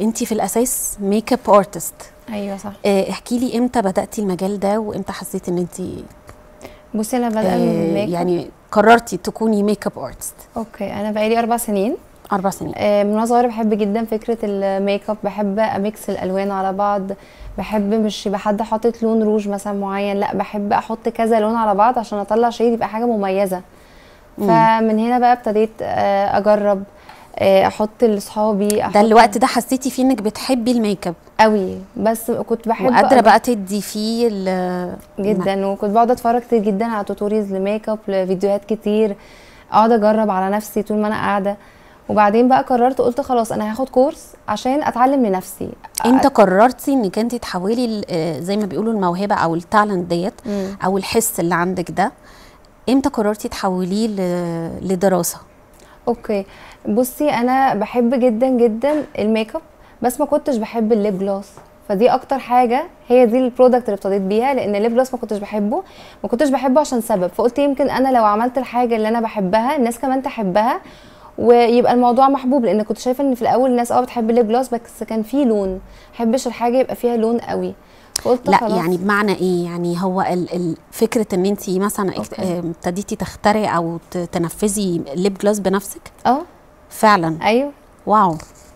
انت في الاساس ميك اب ارتست. ايوه صح. احكي لي امتى بداتي المجال ده وامتى حسيتي ان انت بصي انا بادئه من ميك اب، يعني قررتي تكوني ميك اب ارتست؟ اوكي انا بقالي 4 سنين. 4 سنين. من وانا صغيره بحب جدا فكره الميك اب، بحب اميكس الالوان على بعض، بحب مش يبقى حد حاطط لون روج مثلا معين، لا بحب احط كذا لون على بعض عشان اطلع شيء يبقى حاجه مميزه. فمن هنا بقى ابتديت اجرب احط لاصحابي. ده الوقت ده حسيتي فيه انك بتحبي الميك اب قوي، بس كنت بحب وقادره بقى تدي فيه جدا، وكنت بقعد اتفرج كتير جدا على توتوريالز لميك اب، لفيديوهات كتير، اقعد اجرب على نفسي طول ما انا قاعده. وبعدين بقى قررت قلت خلاص انا هاخد كورس عشان اتعلم لنفسي. امتى قررتي انك انت تحولي زي ما بيقولوا الموهبه او التالنت ديت او الحس اللي عندك ده، امتى قررتي تحوليه لدراسه؟ اوكي بصي انا بحب جدا جدا الميك اب، بس ما كنتش بحب الليب جلوس، فدي اكتر حاجه، هي دي البرودكت اللي ابتديت بيها، لان الليب جلوس ما كنتش بحبه عشان سبب، فقلت يمكن انا لو عملت الحاجه اللي انا بحبها الناس كمان تحبها ويبقى الموضوع محبوب، لان كنت شايفه ان في الاول الناس بتحب الليب جلوس بس كان فيه لون، ما بحبش الحاجه يبقى فيها لون قوي، فقلت لا خلاص. يعني بمعنى ايه؟ يعني هو فكره ان انت مثلا ابتديتي تخترعي او تنفذي ليب جلوس بنفسك؟ فعلا. ايوه. واو.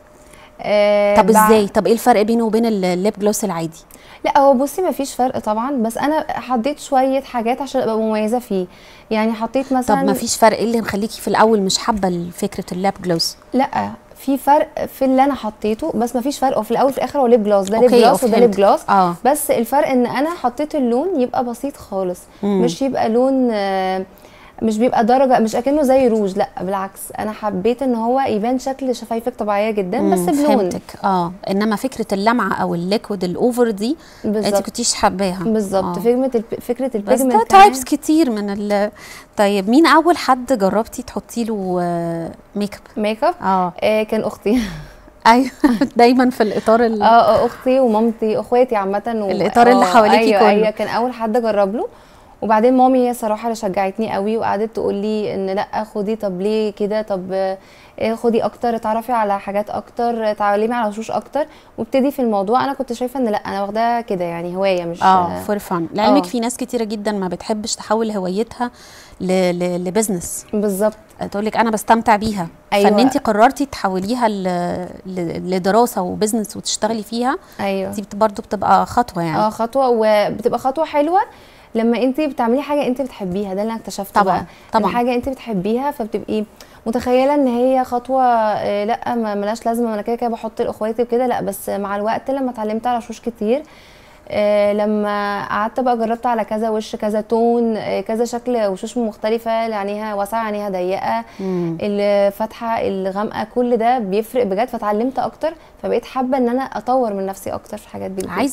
طب ازاي؟ طب ايه الفرق بينه وبين الليب جلوس العادي؟ لا هو بصي ما فيش فرق طبعا، بس انا حطيت شويه حاجات عشان ابقى مميزه فيه، يعني حطيت مثلا. طب ما فيش فرق؟ ايه اللي مخليكي في الاول مش حابه فكره الليب جلوس؟ لا في فرق في اللي انا حطيته، بس ما فيش فرق، وفي الاول وفي الاخر هو ليب جلوس، ده ليب جلوس وده ليب جلوس. بس الفرق ان انا حطيت اللون يبقى بسيط خالص، مش يبقى لون مش بيبقى درجه، مش اكنه زي روج، لا بالعكس انا حبيت ان هو يبان شكل شفايفك طبيعيه جدا بس بلون. فهمتك. انما فكره اللمعه او الليكويد الاوفر دي انت كنتيش حاباها بالظبط. فكره بس البيجمنت ده تايبس كتير من طيب مين اول حد جربتي تحطي له ميك اب؟ كان اختي. ايوه دايما في الاطار اختي ومامتي اخواتي عامه الاطار اللي حواليكي كله. ايوه كان اول حد اجرب له. وبعدين مامي هي صراحه اللي شجعتني قوي وقعدت تقول لي ان لا خدي، طب ليه كده، طب خدي اكتر، اتعرفي على حاجات اكتر، اتعلمي على وشوش اكتر، وابتدي في الموضوع. انا كنت شايفه ان لا انا واخداها كده يعني هوايه مش فور فن. لعلمك في ناس كتيره جدا ما بتحبش تحول هوايتها لبزنس. بالظبط. تقول لك انا بستمتع بيها. أيوة. فان انت قررتي تحوليها لدراسه وبزنس وتشتغلي فيها. ايوه دي برضو بتبقى خطوه يعني. خطوه، وبتبقى خطوه حلوه لما انت بتعملي حاجه انت بتحبيها، ده اللي انا اكتشفته. طبعا طبعا حاجه انت بتحبيها فبتبقي متخيله ان هي خطوه لا ملهاش لازمه، انا كده بحط لاخواتي وكده، لا بس مع الوقت لما اتعلمت على وشوش كتير، لما قعدت بقى جربت على كذا وش، كذا تون، كذا شكل وشوش مختلفه، عينيها واسعه عينيها ضيقه، الفاتحه الغامقه، كل ده بيفرق بجد، فتعلمت اكتر، فبقيت حابه ان انا اطور من نفسي اكتر في الحاجات دي.